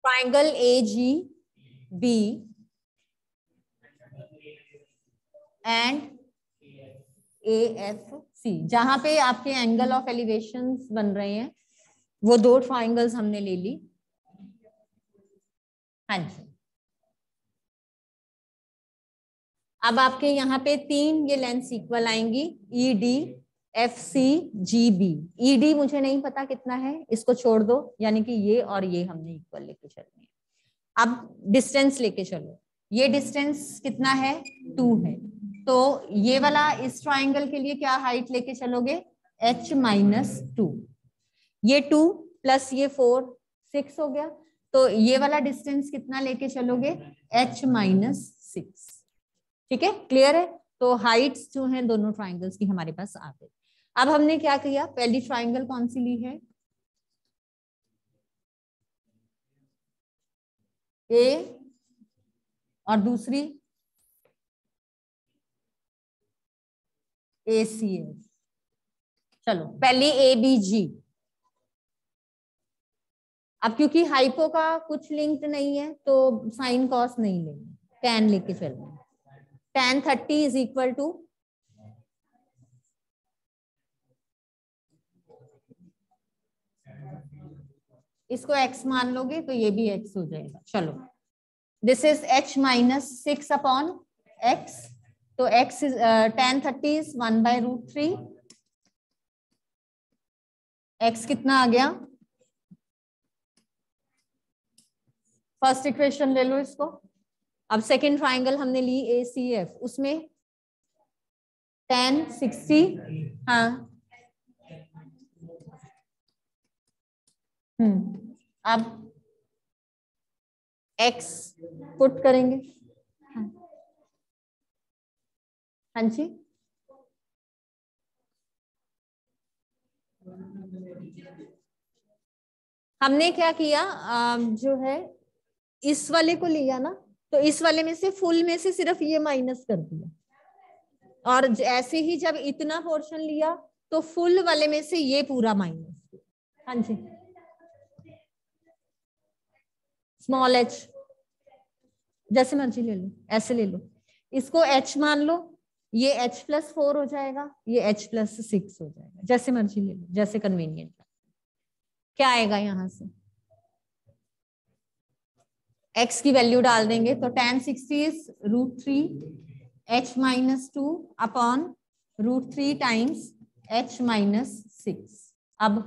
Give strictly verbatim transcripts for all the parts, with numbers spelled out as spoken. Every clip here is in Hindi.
Triangle A G B and A F C, जहां पे आपके एंगल ऑफ एलिवेशंस बन रहे हैं, वो दो ट्राइंगल्स हमने ले ली। हाँ जी, अब आपके यहाँ पे तीन ये लेंथ इक्वल आएंगी, E D F C G B. E D मुझे नहीं पता कितना है, इसको छोड़ दो, यानी कि ये और ये हमने इक्वल लेके चलनी है। अब डिस्टेंस लेके चलो, ये डिस्टेंस कितना है, टू है, तो ये वाला इस ट्राइंगल के लिए क्या हाइट लेके चलोगे, h माइनस टू। ये टू प्लस ये फोर, सिक्स हो गया, तो ये वाला डिस्टेंस कितना लेके चलोगे, h माइनस सिक्स। ठीक है, क्लियर है। तो हाइट्स जो हैं दोनों ट्राइंगल्स की हमारे पास आ गई। अब हमने क्या किया, पहली ट्राइंगल कौन सी ली है, ए, और दूसरी ए सी एस। चलो पहली ए बी जी। अब क्योंकि हाइपो का कुछ लिंक नहीं है तो साइन कॉस नहीं लेंगे, टेन लेके चलना। Ten thirty is equal to, इसको x मान लोगे तो ये भी x हो जाएगा। चलो, this is h minus six upon x, तो x is ten thirty is one by root three. x कितना आ गया, फर्स्ट इक्वेशन ले लो इसको। अब सेकेंड ट्राइंगल हमने ली ए सी एफ, उसमें टेन सिक्सटी, हाँ हम्म अब x पुट करेंगे। हाँ, हाँ जी, हमने क्या किया, आ, जो है इस वाले को लिया ना, तो इस वाले में से फुल में से सिर्फ ये माइनस कर दिया, और ऐसे ही जब इतना पोर्शन लिया तो फुल वाले में से ये पूरा माइनस। हाँ जी, स्मॉल एच, जैसे मर्जी ले लो, ऐसे ले लो, इसको h मान लो, ये h प्लस फोर हो जाएगा, ये h प्लस सिक्स हो जाएगा, जैसे मर्जी ले लो, जैसे कन्वीनियंट। क्या आएगा यहां से, x की वैल्यू डाल देंगे तो ten sixty is root three H minus two upon root three times H minus six. अब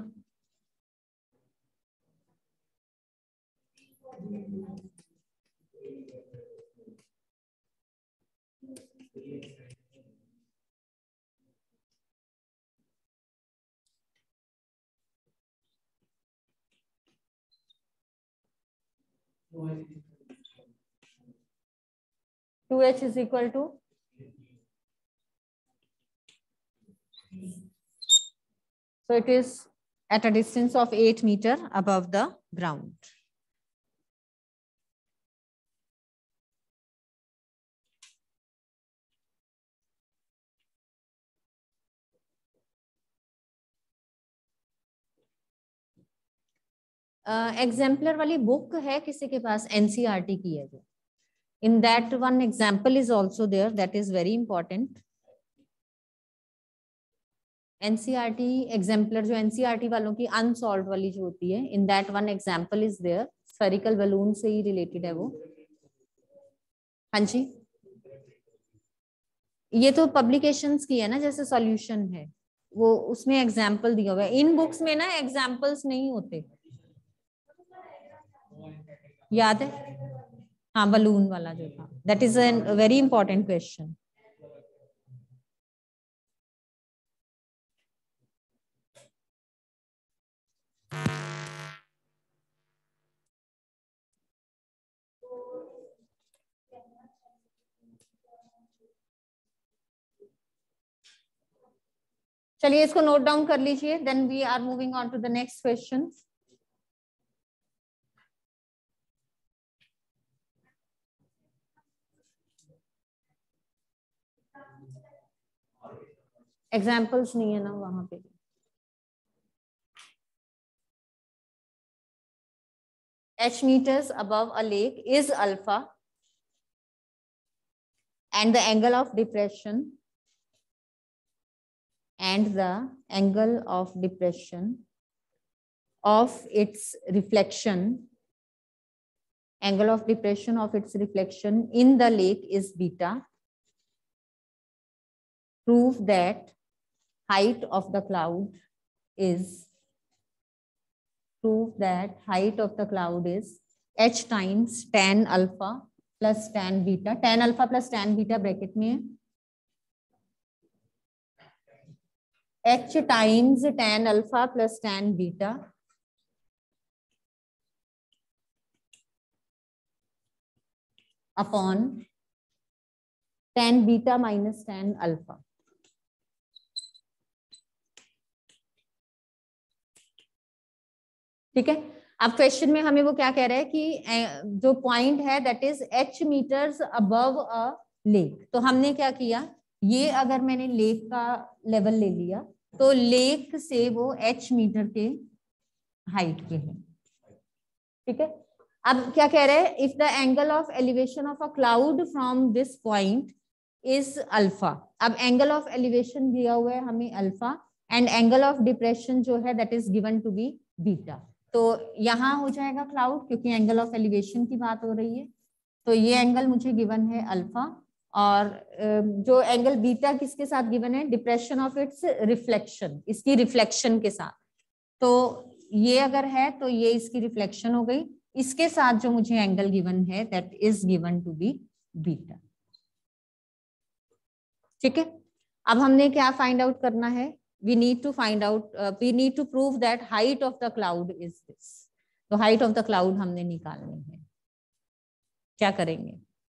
two H is equal to, so it is at a distance of eight meter above the ground. Exemplar uh, वाली बुक है किसी के पास, एनसीईआरटी की है जो, in that one example is also there, that is very important. NCERT exemplar जो एनसीईआरटी वालों की अनसॉल्व वाली जो होती है, in that one example is there, spherical balloon से ही रिलेटेड है वो। हाँ जी, ये तो पब्लिकेशंस की है ना, जैसे सॉल्यूशन है वो, उसमें एग्जाम्पल दिया हुआ है। इन बुक्स में ना एग्जाम्पल्स नहीं होते, याद है, हाँ बलून वाला जो था, that is a very important question. चलिए इसको नोट डाउन कर लीजिए, then we are moving on to the next question. Examples नहीं है ना वहां पे। h meters above a lake is alpha and the angle of depression and the angle of depression of its reflection angle of depression of its reflection in the lake is beta. Prove that height of the cloud is prove that height of the cloud is h times tan alpha plus tan beta. tan alpha plus tan beta bracket में है, h times tan alpha plus tan beta upon tan beta minus tan alpha. ठीक है, अब क्वेश्चन में हमें वो क्या कह रहा है कि जो पॉइंट है that is h metres above a lake. तो हमने क्या किया, ये अगर मैंने लेक का लेवल ले लिया तो लेक से वो h मीटर के हाइट के है. ठीक है, अब क्या कह रहे हैं, if the angle of elevation of a cloud from this point is alpha. अब एंगल ऑफ एलिवेशन दिया हुआ है हमें alpha and angle of depression जो है that is given to be beta. तो यहाँ हो जाएगा क्लाउड क्योंकि एंगल ऑफ एलिवेशन की बात हो रही है. तो ये एंगल मुझे गिवन है अल्फा और जो एंगल बीटा किसके साथ गिवन है, डिप्रेशन ऑफ इट्स रिफ्लेक्शन, इसकी रिफ्लेक्शन के साथ. तो ये अगर है तो ये इसकी रिफ्लेक्शन हो गई, इसके साथ जो मुझे एंगल गिवन है that is given to be beta. ठीक है, अब हमने क्या फाइंड आउट करना है, we need to find out uh, we need to prove that height of the cloud is this. तो height of the cloud हमने निकालनी है. क्या करेंगे,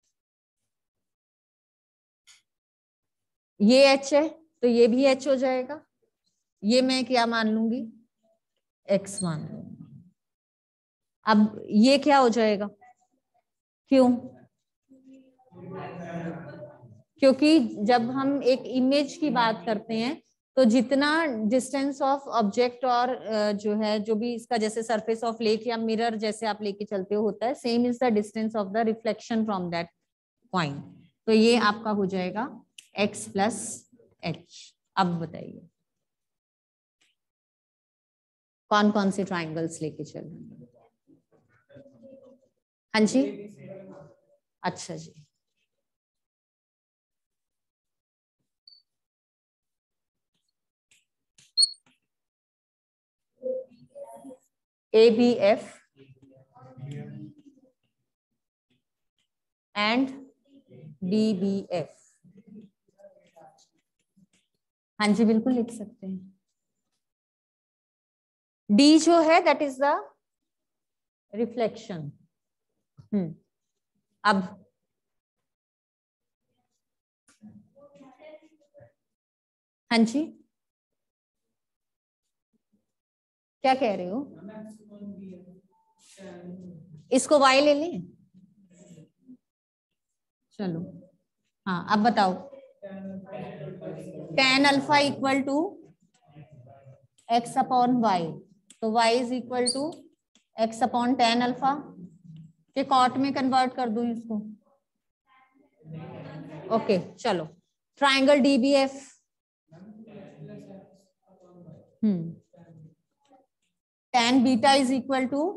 ये h है तो ये भी h हो जाएगा, ये मैं क्या मान लूंगी, x मान लूंगी. अब ये क्या हो जाएगा, क्यों, क्योंकि जब हम एक इमेज की बात करते हैं तो जितना डिस्टेंस ऑफ ऑब्जेक्ट और जो है जो भी इसका जैसे सरफेस ऑफ लेक या मिरर जैसे आप लेके चलते हो होता है, same is the distance of the reflection from that point. तो ये आपका हो जाएगा x प्लस एच. अब बताइए कौन कौन से ट्राइंगल्स लेके चल रहे हैं. हाँ जी, अच्छा जी, A B F and D B F. हाँ जी बिल्कुल लिख सकते हैं. D जो है that is the reflection. Hmm अब हाँ जी क्या कह रहे हो, इसको y ले लें. चलो हाँ अब बताओ, tan alpha equal to X upon Y. तो y is equal to X upon tan alpha के कॉट में कन्वर्ट कर दूं इसको. ओके चलो, triangle D B F. Hmm tan beta is equal to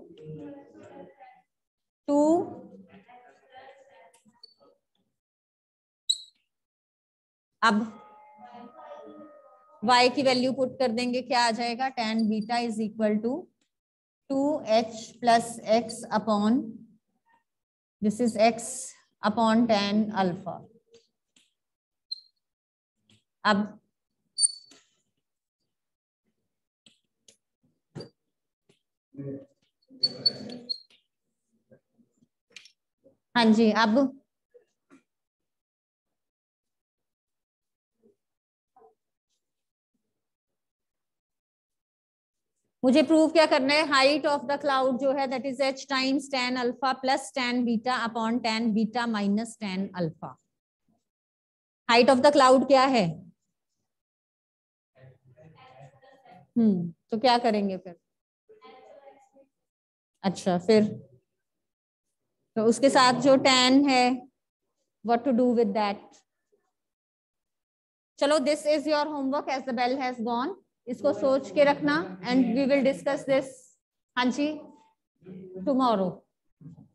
two अब y की वैल्यू पुट कर देंगे, क्या आ जाएगा, tan beta is equal to two H plus X upon this is x अपॉन tan अल्फा. अब हाँ जी, अब मुझे प्रूव क्या करना है, हाइट ऑफ द क्लाउड जो है that is h times tan alpha plus tan beta upon tan beta minus tan alpha. Height of the cloud क्या है, हम्म तो क्या करेंगे फिर, अच्छा फिर तो उसके साथ जो tan है, what to do with that? चलो, this is your homework as the bell has gone. इसको सोच के रखना and we will discuss this, हाँ जी, tomorrow.